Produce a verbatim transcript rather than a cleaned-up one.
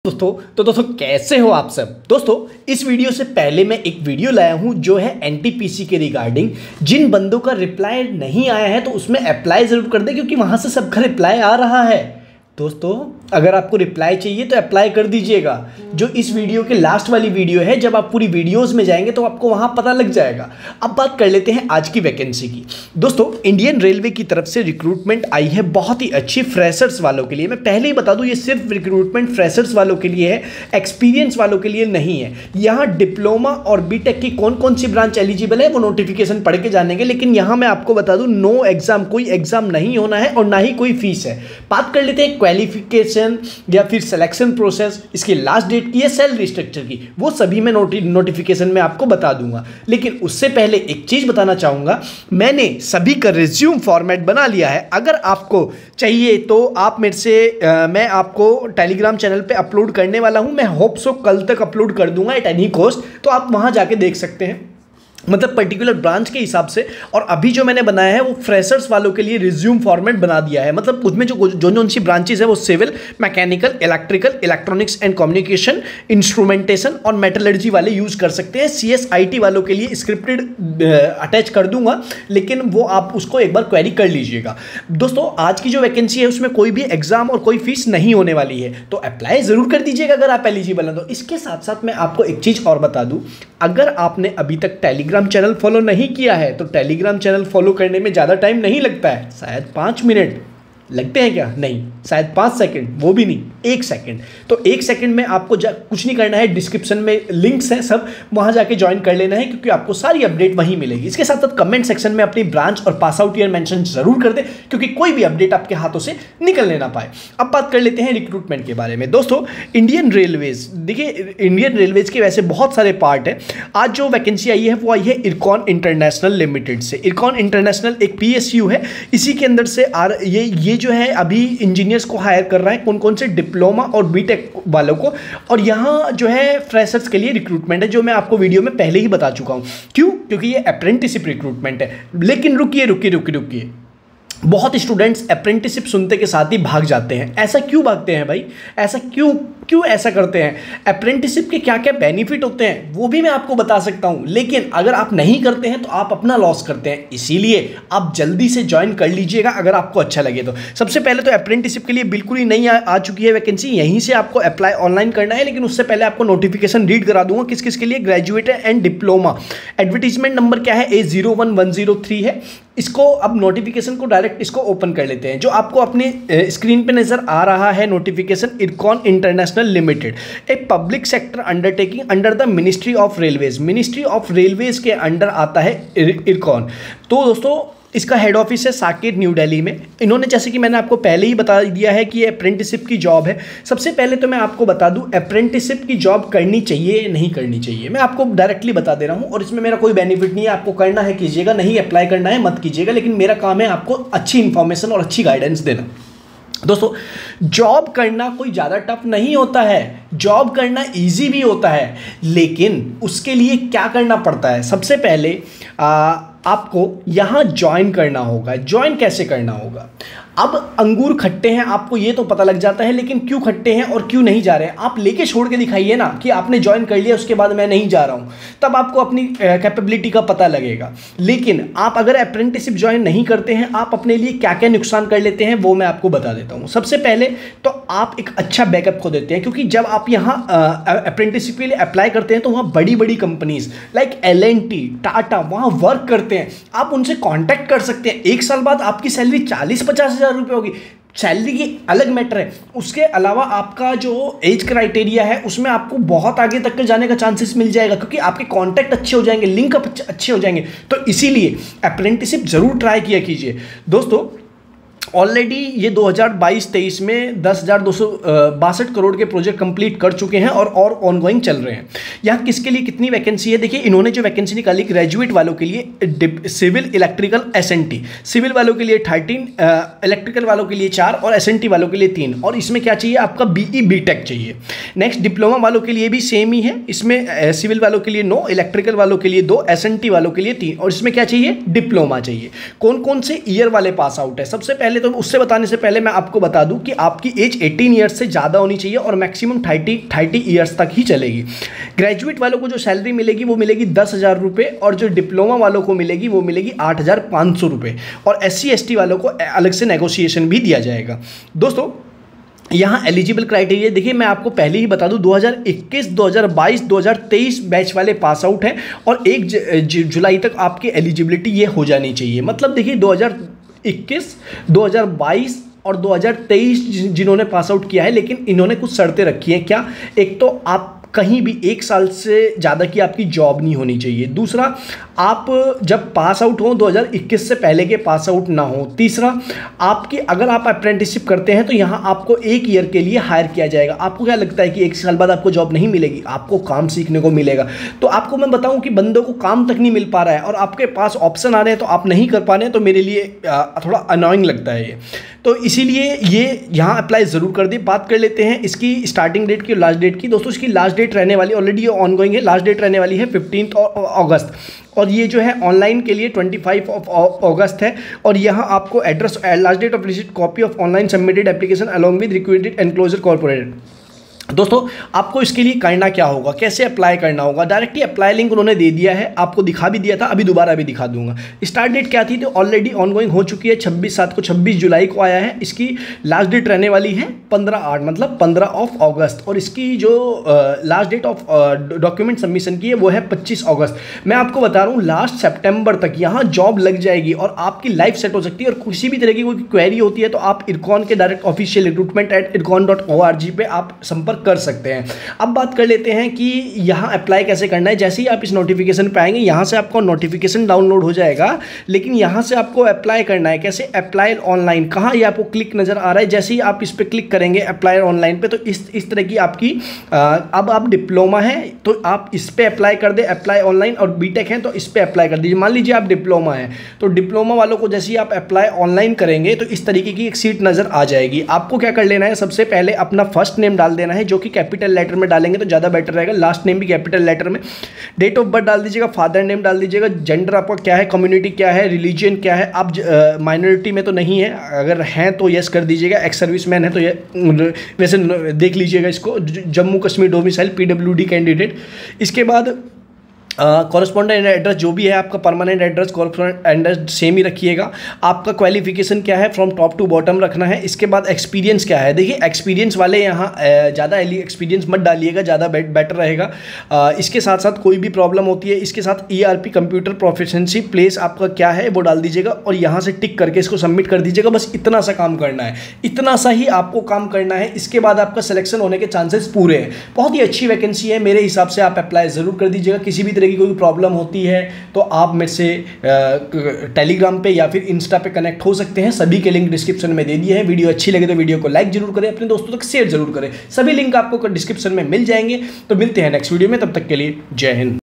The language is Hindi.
दोस्तों तो दोस्तों कैसे हो आप सब। दोस्तों इस वीडियो से पहले मैं एक वीडियो लाया हूं जो है एनटीपीसी के रिगार्डिंग। जिन बंदों का रिप्लाई नहीं आया है तो उसमें अप्लाई ज़रूर कर दें क्योंकि वहां से सबका रिप्लाई आ रहा है। दोस्तों अगर आपको रिप्लाई चाहिए तो अप्लाई कर दीजिएगा। जो इस वीडियो के लास्ट वाली वीडियो है, जब आप पूरी वीडियोस में जाएंगे तो आपको वहां पता लग जाएगा। अब बात कर लेते हैं आज की वैकेंसी की। दोस्तों इंडियन रेलवे की तरफ से रिक्रूटमेंट आई है बहुत ही अच्छी फ्रेशर्स वालों के लिए। मैं पहले ही बता दूं ये सिर्फ रिक्रूटमेंट फ्रेशर्स वालों के लिए है, एक्सपीरियंस वालों के लिए नहीं है। यहाँ डिप्लोमा और बीटेक की कौन कौन सी ब्रांच एलिजिबल है वो नोटिफिकेशन पढ़ के जानेंगे, लेकिन यहाँ मैं आपको बता दूँ नो एग्जाम, कोई एग्जाम नहीं होना है और ना ही कोई फीस है। बात कर लेते हैं क्वालिफिकेशन या फिर सिलेक्शन प्रोसेस, इसकी लास्ट डेट की है, सैलरी स्ट्रक्चर की, वो सभी मैं नोटि नोटिफिकेशन में आपको बता दूंगा। लेकिन उससे पहले एक चीज बताना चाहूंगा, मैंने सभी का रिज्यूम फॉर्मेट बना लिया है। अगर आपको चाहिए तो आप मेरे से आ, मैं आपको टेलीग्राम चैनल पे अपलोड करने वाला हूं। मैं होप सो कल तक अपलोड कर दूंगा एट एनी कॉस्ट, तो आप वहां जाके देख सकते हैं, मतलब पर्टिकुलर ब्रांच के हिसाब से। और अभी जो मैंने बनाया है वो फ्रेशर्स वालों के लिए रिज्यूम फॉर्मेट बना दिया है। मतलब उसमें जो जो जो सी ब्रांचेस है वो civil, mechanical, electrical, electronics and communication, instrumentation और मेटलर्जी वाले यूज कर सकते हैं। सी एस आई टी वालों के लिए स्क्रिप्टेड अटैच कर दूंगा, लेकिन वो आप उसको एक बार क्वेरी कर लीजिएगा। दोस्तों आज की जो वैकेंसी है उसमें कोई भी एग्जाम और कोई फीस नहीं होने वाली है, तो अप्लाई जरूर कर दीजिएगा अगर आप एलिजिबल हैं तो। इसके साथ साथ मैं आपको एक चीज और बता दूं, अगर आपने अभी तक टेलीग्राम चैनल फॉलो नहीं किया है तो टेलीग्राम चैनल फॉलो करने में ज़्यादा टाइम नहीं लगता है, शायद पाँच मिनट लगते हैं क्या, नहीं शायद पाँच सेकंड, वो भी नहीं एक सेकंड। तो एक सेकंड में आपको कुछ नहीं करना है, डिस्क्रिप्शन में लिंक्स हैं सब, वहां जाके ज्वाइन कर लेना है क्योंकि आपको सारी अपडेट वहीं मिलेगी। इसके साथ साथ कमेंट सेक्शन में अपनी ब्रांच और पास आउट ईयर मेंशन जरूर कर दें क्योंकि कोई भी अपडेट आपके हाथों से निकलने ना पाए। अब बात कर लेते हैं रिक्रूटमेंट के बारे में। दोस्तों इंडियन रेलवेज, देखिए इंडियन रेलवेज के वैसे बहुत सारे पार्ट है। आज जो वैकेंसी आई है वो आई है इरकॉन इंटरनेशनल लिमिटेड से। इरकॉन इंटरनेशनल एक पी एस यू है, इसी के अंदर से आर ये ये जो है अभी इंजीनियर्स को हायर कर रहा है, कौन कौन से डिप्लोमा और बीटेक वालों को। और यहाँ जो है फ्रेशर्स के लिए रिक्रूटमेंट है, जो मैं आपको वीडियो में पहले ही बता चुका हूँ। क्यों? क्योंकि ये अप्रेंटिसशिप रिक्रूटमेंट है। लेकिन रुकिए रुकिए रुकिए रुकिए बहुत स्टूडेंट्स अप्रेंटिसशिप सुनते के साथ ही भाग जाते हैं। ऐसा क्यों भागते हैं भाई? ऐसा क्यों क्यों ऐसा करते हैं? अप्रेंटिसशिप के क्या क्या बेनिफिट होते हैं वो भी मैं आपको बता सकता हूं, लेकिन अगर आप नहीं करते हैं तो आप अपना लॉस करते हैं। इसीलिए आप जल्दी से ज्वाइन कर लीजिएगा अगर आपको अच्छा लगे तो। सबसे पहले तो अप्रेंटिसशिप के लिए बिल्कुल ही नई आ, आ चुकी है वैकेंसी, यहीं से आपको अप्लाई ऑनलाइन करना है। लेकिन उससे पहले आपको नोटिफिकेशन रीड करा दूंगा किस किस के लिए, graduate and diploma. Advertisement number क्या है? A zero one one zero three है। इसको अब नोटिफिकेशन को डायरेक्ट इसको ओपन कर लेते हैं। जो आपको अपनी स्क्रीन पे नजर आ रहा है notification, IRCON international limited, a public sector undertaking under the ministry of railways. Ministry of railways के अंडर आता है इरकॉन। तो दोस्तों इसका हेड ऑफिस है साकेत, न्यू दिल्ली में। इन्होंने, जैसे कि मैंने आपको पहले ही बता दिया है कि ये अप्रेंटिसशिप की जॉब है। सबसे पहले तो मैं आपको बता दूं अप्रेंटिसशिप की जॉब करनी चाहिए नहीं करनी चाहिए, मैं आपको डायरेक्टली बता दे रहा हूं। और इसमें मेरा कोई बेनिफिट नहीं है, आपको करना है कीजिएगा, नहीं अप्लाई करना है मत कीजिएगा। लेकिन मेरा काम है आपको अच्छी इंफॉर्मेशन और अच्छी गाइडेंस देना। दोस्तों जॉब करना कोई ज़्यादा टफ नहीं होता है, जॉब करना इजी भी होता है, लेकिन उसके लिए क्या करना पड़ता है? सबसे पहले आ, आपको यहाँ ज्वाइन करना होगा। ज्वाइन कैसे करना होगा? अब अंगूर खट्टे हैं आपको ये तो पता लग जाता है, लेकिन क्यों खट्टे हैं और क्यों नहीं जा रहे हैं आप लेके छोड़ के दिखाइए ना कि आपने ज्वाइन कर लिया उसके बाद मैं नहीं जा रहा हूँ, तब आपको अपनी कैपेबिलिटी का पता लगेगा। लेकिन आप अगर अप्रेंटिसशिप ज्वाइन नहीं करते हैं, आप अपने लिए क्या क्या नुकसान कर लेते हैं वो मैं आपको बता देता हूँ। सबसे पहले तो आप एक अच्छा बैकअप खो देते हैं, क्योंकि जब आप यहाँ अप्रेंटिसशिप के लिए अप्लाई करते हैं तो वहाँ बड़ी बड़ी companies like L and T, Tata वहाँ वर्क करते हैं। आप उनसे कॉन्टैक्ट कर सकते हैं। एक साल बाद आपकी सैलरी चालीस पचास हजार रुपये होगी। सैलरी की अलग मैटर है, उसके अलावा आपका जो एज क्राइटेरिया है उसमें आपको बहुत आगे तक के जाने का चांसेस मिल जाएगा, क्योंकि आपके कॉन्टैक्ट अच्छे हो जाएंगे, लिंक अच्छे हो जाएंगे। तो इसीलिए अप्रेंटिसशिप जरूर ट्राई किया कीजिए। दोस्तों ऑलरेडी ये दो हज़ार बाईस तेईस में दस हज़ार दो सौ बासठ करोड़ के प्रोजेक्ट कंप्लीट कर चुके हैं और और ऑनगोइंग चल रहे हैं। यहाँ किसके लिए कितनी वैकेंसी है? देखिए इन्होंने जो वैकेंसी निकाली ग्रेजुएट वालों के लिए civil, electrical, S N T. Civil वालों के लिए थर्टीन, इलेक्ट्रिकल वालों के लिए चार और एस एन टी वालों के लिए तीन। और इसमें क्या चाहिए आपका? बीई बीटेक चाहिए। नेक्स्ट डिप्लोमा वालों के लिए भी सेम ही है, इसमें सिविल वालों के लिए नौ, इलेक्ट्रिकल वालों के लिए दो, एस एन टी वालों के लिए तीन। और इसमें क्या चाहिए? डिप्लोमा चाहिए। कौन कौन से ईयर वाले पास आउट है? सबसे पहले पहले तो उससे बताने से पहले मैं आपको बता दूं कि आपकी एज अठारह ईयर्स से ज़्यादा होनी चाहिए और मैक्सिमम थर्टी थर्टी ईयर्स तक ही चलेगी। ग्रेजुएट वालों को जो सैलरी मिलेगी वो मिलेगी दस हज़ार रुपये और जो डिप्लोमा वालों को मिलेगी वो मिलेगी आठ हज़ार पाँच सौ रुपये और एस सी एस टी वालों को अलग से नेगोशिएशन भी दिया जाएगा। दोस्तों यहाँ एलिजिबल क्राइटेरिया देखिए, मैं आपको पहले ही बता दूं दो हज़ार इक्कीस, दो हज़ार बाईस, दो हज़ार तेईस बैच वाले पास आउट हैं और एक जुलाई तक आपकी एलिजिबिलिटी ये हो जानी चाहिए। मतलब देखिए दो हज़ार इक्कीस, दो हज़ार बाईस और दो हज़ार तेईस जिन्होंने पास आउट किया है, लेकिन इन्होंने कुछ शर्तें रखी हैं। क्या? एक तो आप कहीं भी एक साल से ज़्यादा की आपकी जॉब नहीं होनी चाहिए। दूसरा, आप जब पास आउट हो दो हज़ार इक्कीस से पहले के पास आउट ना हो। तीसरा, आपकी अगर आप अप्रेंटिसशिप करते हैं तो यहाँ आपको एक ईयर के लिए हायर किया जाएगा। आपको क्या लगता है कि एक साल बाद आपको जॉब नहीं मिलेगी? आपको काम सीखने को मिलेगा। तो आपको मैं बताऊं कि बंदों को काम तक नहीं मिल पा रहा है और आपके पास ऑप्शन आ रहे हैं तो आप नहीं कर पा रहे हैं, तो मेरे लिए थोड़ा अनोइंग लगता है ये। तो इसीलिए ये यहाँ अप्लाई ज़रूर कर दी। बात कर लेते हैं इसकी स्टार्टिंग डेट की और लास्ट डेट की। दोस्तों इसकी लास्ट डेट रहने वाली, ऑलरेडी ये ऑनगोइंग है, लास्ट डेट रहने वाली है फिफ्टींथ अगस्त और ये जो है ऑनलाइन के लिए पच्चीस ऑफ अगस्त है। और यहाँ आपको address, last date of receipt copy of online submitted application along with requested enclosure corporated. दोस्तों आपको इसके लिए करना क्या होगा, कैसे अप्लाई करना होगा? डायरेक्टली अप्लाई लिंक उन्होंने दे दिया है, आपको दिखा भी दिया था, अभी दोबारा भी दिखा दूंगा। स्टार्ट डेट क्या थी तो ऑलरेडी ऑनगोइंग हो चुकी है, छब्बीस सात को छब्बीस जुलाई को आया है। इसकी लास्ट डेट रहने वाली है पंद्रह आठ, मतलब पंद्रह ऑफ अगस्त और इसकी जो last date of document submission की है वो है पच्चीस अगस्त। मैं आपको बता रहा हूँ लास्ट सेप्टेम्बर तक यहाँ जॉब लग जाएगी और आपकी लाइफ सेट हो सकती है। और किसी भी तरह की कोई क्वेरी होती है तो आप इरकॉन के direct official recruitment at IRCON dot O R G पे आप संपर्क कर सकते हैं। अब बात कर लेते हैं कि यहाँ अप्लाई कैसे करना है। जैसे ही आप इस नोटिफिकेशन पे आएंगे यहाँ से आपको नोटिफिकेशन डाउनलोड हो जाएगा, लेकिन यहाँ से आपको अप्लाई करना है। कैसे? Apply online. कहाँ ये आपको क्लिक नज़र आ रहा है? जैसे ही आप इस पर क्लिक करेंगे अप्लाई ऑनलाइन पे तो इस इस तरह की आपकी आ, अब आप डिप्लोमा है तो आप इस पर अप्लाई कर दे, अप्लाई ऑनलाइन, और बीटेक है तो इस पर अप्लाई कर दीजिए। मान लीजिए आप डिप्लोमा है तो डिप्लोमा वालों को जैसे ही आप अप्लाई ऑनलाइन करेंगे तो इस तरीके की एक सीट नज़र आ जाएगी। आपको क्या कर लेना है, सबसे पहले अपना फर्स्ट नेम डाल देना है जो कि कैपिटल लेटर में डालेंगे तो ज़्यादा बेटर रहेगा, लास्ट नेम भी कैपिटल लेटर में। डेट ऑफ बर्थ डाल दीजिएगा, फादर नेम डाल दीजिएगा, जेंडर आपका क्या है, कम्युनिटी क्या है, रिलीजन क्या है। आप माइनॉरिटी में तो नहीं है, अगर हैं तो यस कर दीजिएगा, एक्स सर्विस मैन है तो ये वैसे देख लीजिएगा इसको, Jammu Kashmir domicile PWD candidate. इसके बाद कॉरेस्पॉन्डेंट एड्रेस जो भी है आपका permanent address, correspondent address same ही रखिएगा। आपका क्वालिफिकेशन क्या है फ्रॉम टॉप टू बॉटम रखना है। इसके बाद एक्सपीरियंस क्या है, देखिए एक्सपीरियंस वाले यहाँ ज़्यादा एक्सपीरियंस मत डालिएगा, ज़्यादा बेटर रहेगा। आ, इसके साथ साथ कोई भी प्रॉब्लम होती है इसके साथ E R P computer proficiency place आपका क्या है वो डाल दीजिएगा और यहाँ से टिक करके इसको सबमिट कर दीजिएगा। बस इतना सा काम करना है, इतना सा ही आपको काम करना है। इसके बाद आपका सिलेक्शन होने के चांसेस पूरे हैं। बहुत ही अच्छी वैकेंसी है, मेरे हिसाब से आप अप्लाई ज़रूर कर दीजिएगा। किसी भी तरह की कोई प्रॉब्लम होती है तो आप मेरे से टेलीग्राम पे या फिर इंस्टा पे कनेक्ट हो सकते हैं, सभी के लिंक डिस्क्रिप्शन में दे दिए हैं। वीडियो अच्छी लगे तो वीडियो को लाइक जरूर करें, अपने दोस्तों तक शेयर जरूर करें। सभी लिंक आपको डिस्क्रिप्शन में मिल जाएंगे। तो मिलते हैं नेक्स्ट वीडियो में, तब तक के लिए जय हिंद।